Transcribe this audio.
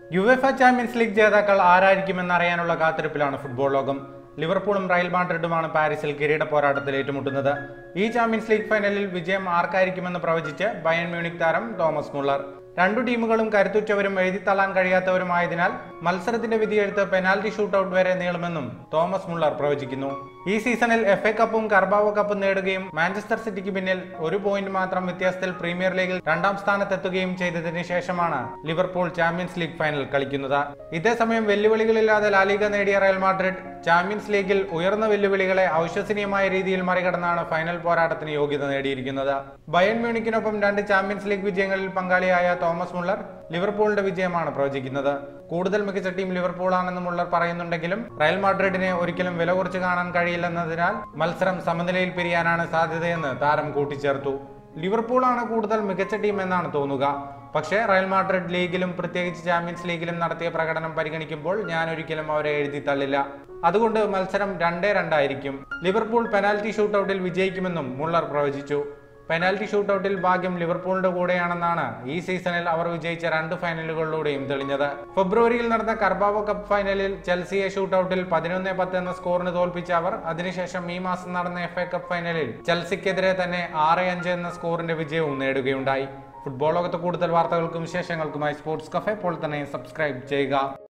UEFA champions league ജേതാക്കൾ ആരായിരിക്കുമെന്നറിയാനുള്ള കാത്തിരിപ്പിലാണ് football ലോകം. ലിവർപൂളും Real മാഡ്രിഡുമാണ് പാരീസിൽ കിരീട പോരാട്ടത്തിൽ ഏറ്റുമുട്ടുന്നത്. ഈ ചാമ്പ്യൻസ് ലീഗ് ഫൈനലിൽ വിജയം ആർക്കായിരിക്കുമെന്ന് പ്രവചിച്ച് ബയൺ മ്യൂണിക് താരം തോമസ് മുള്ളർ. രണ്ടു ടീമുകളും കരുത്തുറ്റവരും എഴുതിത്തള്ളാൻ കഴിയാത്തവരുമായതിനാൽ മത്സരത്തിന്റെ വിധിയെഴുത്ത് പെനാൽറ്റി ഷൂട്ടൌട്ട് വരെ നീളുമെന്നും തോമസ് മുള്ളർ പ്രവചിക്കുന്നു. ഈ സീസണിൽ FA കപ്പും കർബാവോ കപ്പും നേടുകയും മാഞ്ചസ്റ്റർ സിറ്റിക്ക് പിന്നിൽ 1 പോയിന്റ് മാത്രം വ്യത്യാസത്തിൽ പ്രീമിയർ ലീഗിൽ 2ാം സ്ഥാനത്തെത്തുകയും ചെയ്തതിന് ശേഷമാണ് ലിവർപൂൾ ചാമ്പ്യൻസ് ലീഗ് ഫൈനൽ കളിക്കുന്നത്. ഇതേസമയം വെല്ലുവിളികളില്ലാതെ ലാലിഗ നേടിയ റയൽ മാഡ്രിഡ് ചാമ്പ്യൻസ് ലീഗിൽ ഉയർന്ന വെല്ലുവിളികളെ അവിശ്വസനീയമായ രീതിയിൽ മറികടന്നാണ് ഫൈനൽ പോരാട്ടത്തിന് യോഗ്യത നേടിയിരിക്കുന്നത്. ബയൺ മ്യൂണിക്കിനൊപ്പം 2 ചാമ്പ്യൻസ് ലീഗ് വിജയങ്ങളിൽ പങ്കാളിയായ തോമസ് മുള്ളർ ലിവർപൂളിന്റെ വിജയമാണ് പ്രവചിക്കുന്നത്. കൂടുതൽ മികച്ച ടീം ലിവർപൂൾ ആണെന്ന് മുള്ളർ പറയുന്നുണ്ടെങ്കിലും റയൽ മാഡ്രിഡിനെ ഒരിക്കലും വില കുറച്ച് കാണാൻ കഴിയില്ലെന്നതിനാൽ മത്സരം സമനിലയിൽ പിരിയാനാണ് സാധ്യതയെന്ന് താരം കൂട്ടിച്ചേർത്തു. ലിവർപൂൾ ആണ് കൂടുതൽ മികച്ച ടീം എന്നാണ് തോന്നുക. പക്ഷേ റയൽ മാഡ്രിഡ് ലീഗിലും പ്രത്യേകിച്ച് ചാമ്പ്യൻസ് ലീഗിലും നടത്തിയ പ്രകടനം പരിഗണിക്കുമ്പോൾ ഞാൻ ഒരിക്കലും അവരെ എഴുതി തള്ളില്ല. അതുകൊണ്ട് മത്സരം 2-2 ആയിരിക്കും. ലിവർപൂൾ പെനാൽറ്റി ഷൂട്ടൌട്ടിൽ വിജയിക്കുമെന്നും മുള്ളർ പ്രവചിച്ചു. പെനാൽറ്റി ഷൂട്ടൌട്ടിൽ ഭാഗ്യം ലിവർപൂളിന്റെ കൂടെയാണെന്നാണ് ഈ സീസണിൽ അവർ വിജയിച്ച 2 ഫൈനലുകളിലൂടെയും തെളിഞ്ഞത്. ഫെബ്രുവരിയിൽ നടന്ന കർബാവോ കപ്പ് ഫൈനലിൽ ചെൽസിയെ ഷൂട്ടൌട്ടിൽ 11-10 എന്ന സ്കോറിന് തോൽപ്പിച്ച അവർ അതിനുശേഷം ഈ മാസം നടന്ന FA കപ്പ് ഫൈനലിൽ ചെൽസിക്കെതിരെ തന്നെ 6-5 എന്ന സ്കോറിന്റെ വിജയവും നേടുകയുണ്ടായി. ഫുട്ബോൾ ലോകത്ത് കൂടുതൽ വാർത്തകൾക്കും വിശേഷങ്ങൾക്കുമായി സ്പോർട്സ് കഫേ ഇപ്പോൾ തന്നെ സബ്സ്ക്രൈബ് ചെയ്യുക.